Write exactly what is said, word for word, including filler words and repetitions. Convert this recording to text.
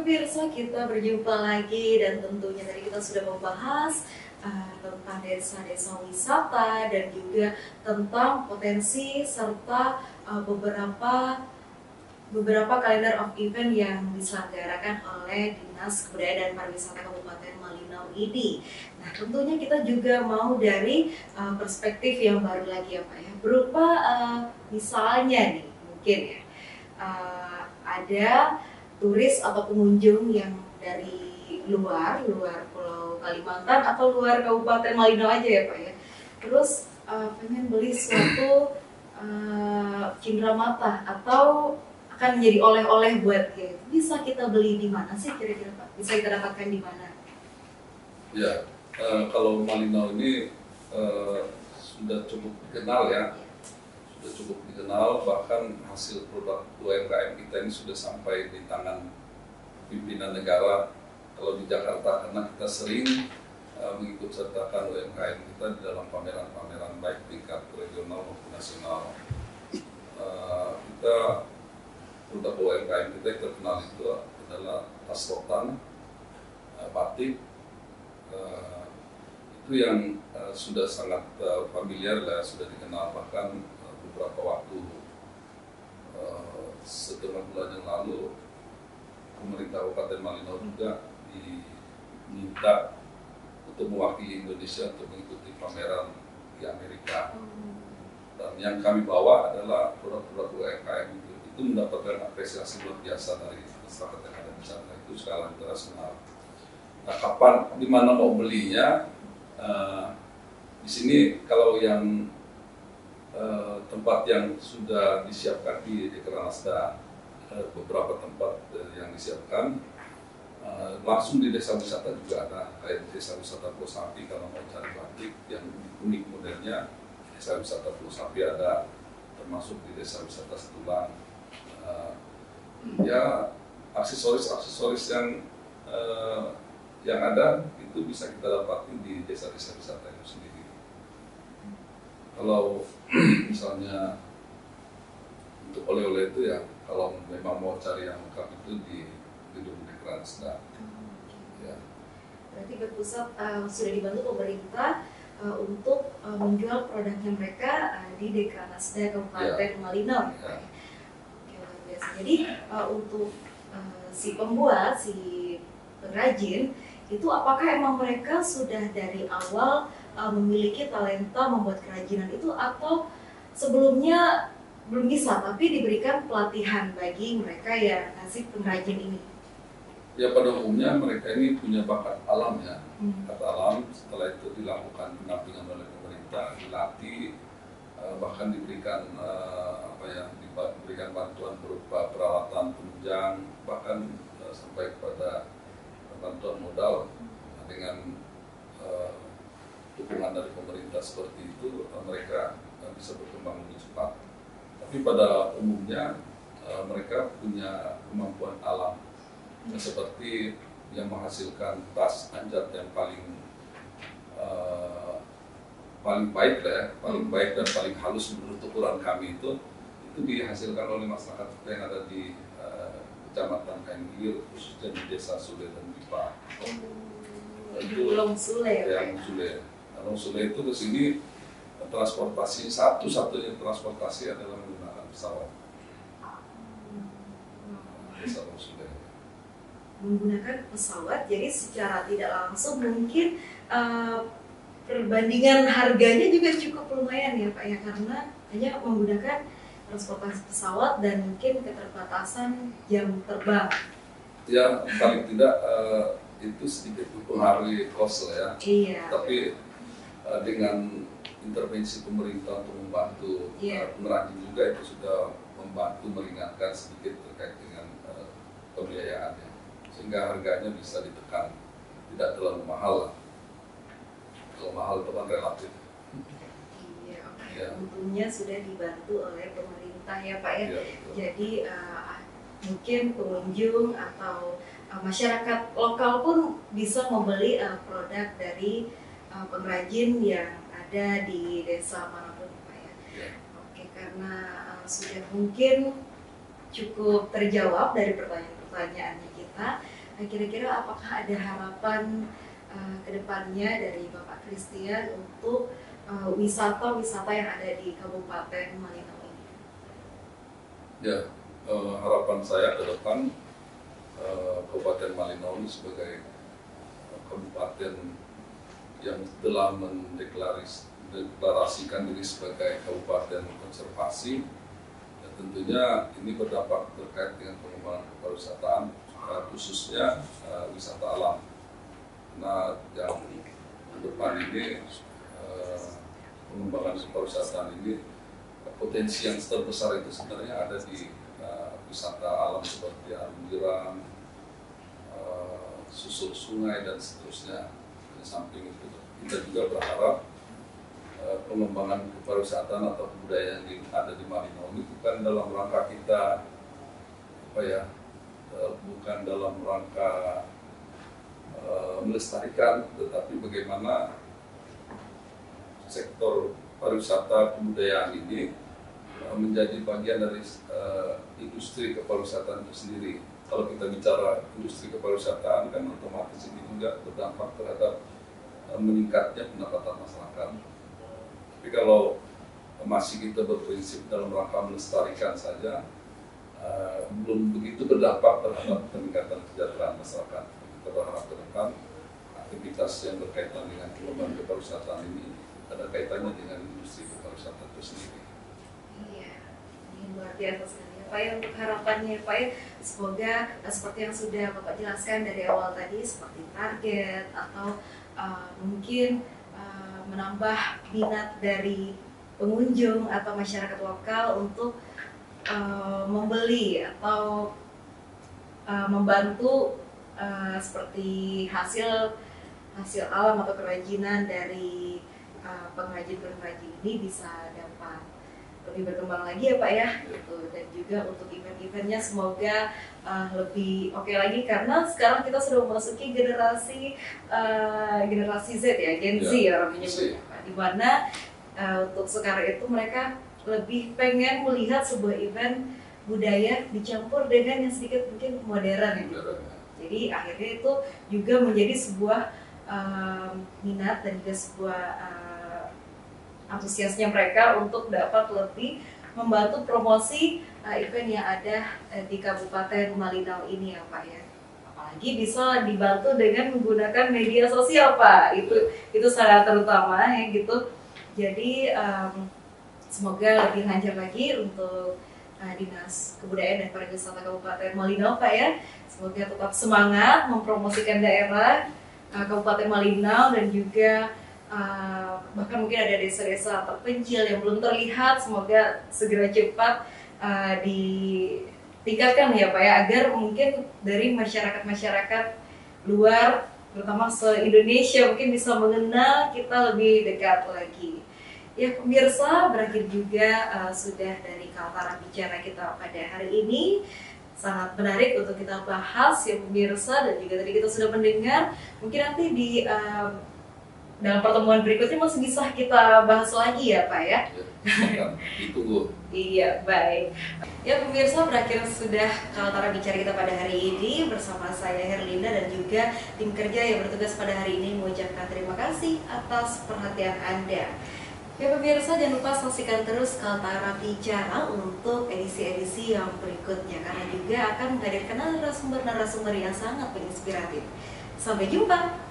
pemirsa, kita berjumpa lagi dan tentunya tadi kita sudah membahas uh, tentang desa-desa wisata dan juga tentang potensi serta uh, beberapa beberapa kalender of event yang diselenggarakan oleh Dinas Kebudayaan dan Pariwisata Kabupaten Malinau ini. Nah, tentunya kita juga mau dari uh, perspektif yang baru lagi ya Pak ya, berupa uh, misalnya nih mungkin ya uh, ada turis atau pengunjung yang dari luar, luar Pulau Kalimantan atau luar Kabupaten Malinau aja ya Pak ya. Terus uh, pengen beli suatu uh, cindramata atau akan menjadi oleh-oleh buat dia. Bisa kita beli di mana sih kira-kira Pak? Bisa kita dapatkan di mana? Ya, uh, kalau Malinau ini uh, sudah cukup dikenal ya. Sudah cukup dikenal, bahkan hasil produk U M K M kita ini sudah sampai di tangan pimpinan negara. Kalau di Jakarta, karena kita sering uh, mengikut sertakan U M K M kita di dalam pameran-pameran baik tingkat regional maupun nasional. Uh, kita produk U M K M kita yang terkenal itu adalah tas rotan, uh, batik, uh, itu yang uh, sudah sangat uh, familiar lah, sudah dikenal bahkan beberapa waktu uh, setengah bulan yang lalu pemerintah Kabupaten Malinau juga diminta untuk mewakili Indonesia untuk mengikuti pameran di Amerika, dan yang kami bawa adalah produk-produk U M K M itu, itu mendapatkan apresiasi luar biasa dari masyarakat yang ada di sana, itu skala internasional. Nah, kapan, di mana mau belinya? Uh, di sini kalau yang Uh, tempat yang sudah disiapkan di Dekranasda, uh, beberapa tempat uh, yang disiapkan, uh, langsung di desa wisata juga ada, kayak di desa wisata Pulau Sapi. Kalau mau cari batik yang unik modelnya, desa wisata Pulau Sapi ada, termasuk di desa wisata Setulang. Uh, ya aksesoris-aksesoris yang uh, yang ada itu bisa kita dapati di desa-desa wisata itu sendiri. Kalau misalnya untuk oleh-oleh itu ya, kalau memang mau cari yang lengkap itu di gedung Dekranasda. Hmm, okay. Ya. Berarti berpusat uh, sudah dibantu pemerintah uh, untuk uh, menjual produknya mereka uh, di Dekranasda Kabupaten ya. Malinau. Ya. Oke, luar biasa. Jadi uh, untuk uh, si pembuat, si pengrajin itu apakah emang mereka sudah dari awal Uh, memiliki talenta membuat kerajinan itu, atau sebelumnya belum bisa tapi diberikan pelatihan bagi mereka yang si pengrajin ini? Ya, pada umumnya mereka ini punya bakat alam ya, hmm. bakat alam. Setelah itu dilakukan pendampingan oleh pemerintah, dilatih, uh, bahkan diberikan uh, apa ya, diberikan bantuan berupa peralatan penunjang, bahkan uh, sampai kepada bantuan modal dengan uh, dukungan dari pemerintah seperti itu, mereka bisa berkembang lebih cepat. Tapi pada umumnya mereka punya kemampuan alam, hmm. seperti yang menghasilkan tas anjat yang paling uh, paling baik lah ya, paling baik dan paling halus menurut ukuran kami itu, itu dihasilkan oleh masyarakat yang ada di uh, Kecamatan Kain Gilir, khususnya di Desa Sule dan Pipa. Oh, itu Long Sule ya? Yang Sule. Long Sule itu ke sini transportasi, satu-satunya transportasi adalah menggunakan pesawat. Desa Long Sule. Menggunakan pesawat, jadi secara tidak langsung mungkin uh, perbandingan harganya juga cukup lumayan ya Pak ya, karena hanya menggunakan transportasi pesawat dan mungkin keterbatasan jam terbang. Ya, paling tidak uh, itu sedikit mempengaruhi cost lah ya. Iya. Tapi dengan intervensi pemerintah untuk membantu yeah. uh, pengrajin juga, itu sudah membantu meringankan sedikit terkait dengan uh, pembiayaannya, sehingga harganya bisa ditekan, tidak terlalu mahal lah. Kalau mahal itu kan relatif. Iya, oke. Ya. Untungnya sudah dibantu oleh pemerintah ya Pak ya. Ya, jadi uh, mungkin pengunjung atau uh, masyarakat lokal pun bisa membeli uh, produk dari pengrajin yang ada di desa manapun Pak ya. Ya. Oke, karena uh, sudah mungkin cukup terjawab dari pertanyaan-pertanyaannya kita. Nah, kira-kira apakah ada harapan uh, ke depannya dari Bapak Christian untuk uh, wisata-wisata yang ada di Kabupaten Malinau ini? Ya, uh, harapan saya ke depan uh, Kabupaten Malinau ini sebagai uh, kabupaten yang telah mendeklarasikan diri sebagai kabupaten konservasi, dan tentunya ini berdampak terkait dengan pengembangan kepariwisataan, khususnya uh, wisata alam. Nah, yang ke depan ini uh, pengembangan kepariwisataan ini, potensi yang terbesar itu sebenarnya ada di uh, wisata alam seperti alam uh, susur sungai dan seterusnya. Di samping itu kita juga berharap uh, pengembangan kepariwisataan atau kebudayaan yang ada di Malinau ini bukan dalam rangka kita apa ya uh, bukan dalam rangka uh, melestarikan, tetapi bagaimana sektor pariwisata kebudayaan ini uh, menjadi bagian dari uh, industri kepariwisataan itu sendiri. Kalau kita bicara industri kepariwisataan kan otomatis ini juga berdampak terhadap uh, meningkatnya pendapatan masyarakat. Tapi kalau masih kita berprinsip dalam rangka melestarikan saja, uh, belum begitu berdampak terhadap peningkatan kesejahteraan masyarakat. Kita berharap ke depan aktivitas yang berkaitan dengan pengembangan kepariwisataan ini ada kaitannya dengan industri kepariwisataan itu sendiri. Iya, ini luar biasa sekali ya Pak ya untuk harapannya Pak ya. Semoga uh, seperti yang sudah Bapak jelaskan dari awal tadi, seperti target atau uh, mungkin uh, menambah minat dari pengunjung atau masyarakat lokal untuk uh, membeli atau uh, membantu uh, seperti hasil hasil alam atau kerajinan dari Uh, pengrajin-pengrajin ini bisa dapat lebih berkembang lagi ya Pak ya, gitu. Dan juga untuk event-eventnya semoga uh, lebih oke okay lagi, karena sekarang kita sudah memasuki generasi uh, generasi Z ya, Gen Z ya orang menyebutnya Pak, di mana uh, untuk sekarang itu mereka lebih pengen melihat sebuah event budaya dicampur dengan yang sedikit mungkin modern ya, gitu. Jadi akhirnya itu juga menjadi sebuah um, minat dan juga sebuah uh, antusiasnya mereka untuk dapat lebih membantu promosi uh, event yang ada uh, di Kabupaten Malinau ini ya Pak ya. Apalagi bisa dibantu dengan menggunakan media sosial Pak, itu itu sangat terutama ya gitu. Jadi um, semoga lebih lancar lagi untuk uh, Dinas Kebudayaan dan Pariwisata Kabupaten Malinau Pak ya. Semoga tetap semangat mempromosikan daerah uh, Kabupaten Malinau, dan juga Uh, bahkan mungkin ada desa-desa terpencil yang belum terlihat, semoga segera cepat uh, ditingkatkan ya Pak ya, agar mungkin dari masyarakat-masyarakat luar, terutama se-Indonesia, mungkin bisa mengenal kita lebih dekat lagi. Ya pemirsa, berakhir juga uh, sudah dari Kaltara Bicara kita pada hari ini. Sangat menarik untuk kita bahas ya pemirsa, dan juga tadi kita sudah mendengar, mungkin nanti di uh, dalam pertemuan berikutnya masih bisa kita bahas lagi ya Pak ya. Ya, ditunggu. Iya, baik. Ya pemirsa, berakhir sudah Kaltara Bicara kita pada hari ini bersama saya Herlinda dan juga tim kerja yang bertugas pada hari ini mengucapkan terima kasih atas perhatian Anda. Ya pemirsa, jangan lupa saksikan terus Kaltara Bicara untuk edisi-edisi yang berikutnya, karena juga akan menghadirkan narasumber-narasumber yang sangat menginspiratif. Sampai jumpa.